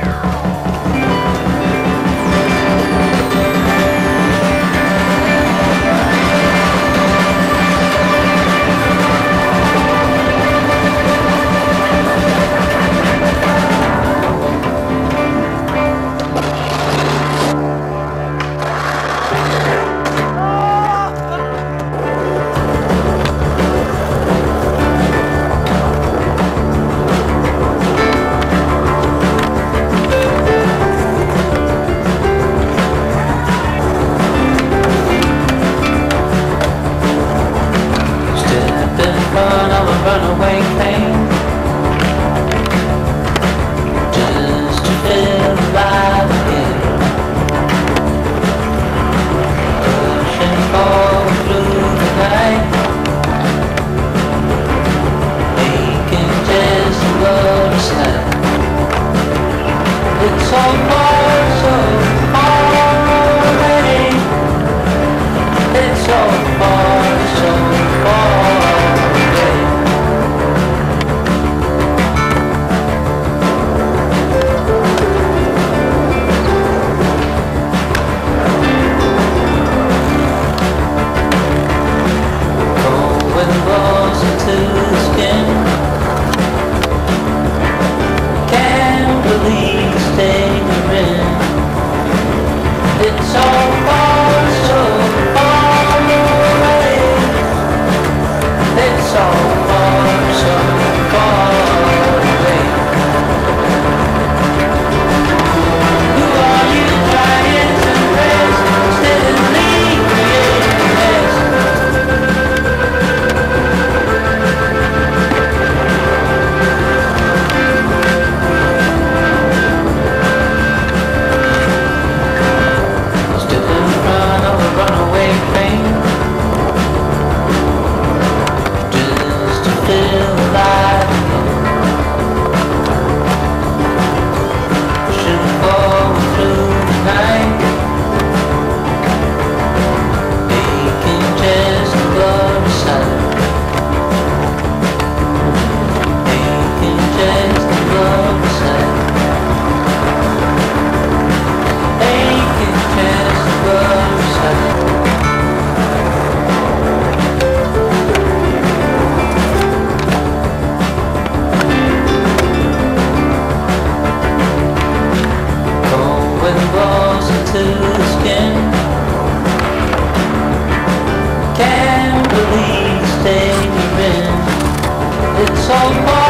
runaway pain, just to feel alive again, pushing forward through the night, making just a world of slap. It's so far, so far away. It's so far, so far away. Going closer to the skin. Can't believe the state you're in. It's so far, so far away. It's so far, so far away. Who are you trying to raise? Steadily creating mess. Still in front of a runaway train, just to feel alive again, pushing forward through the night, making just a blurry sight, making just a blurry sight, making just a blurry sight. Going closer to the skin. Can't believe the state you're in. It's so far.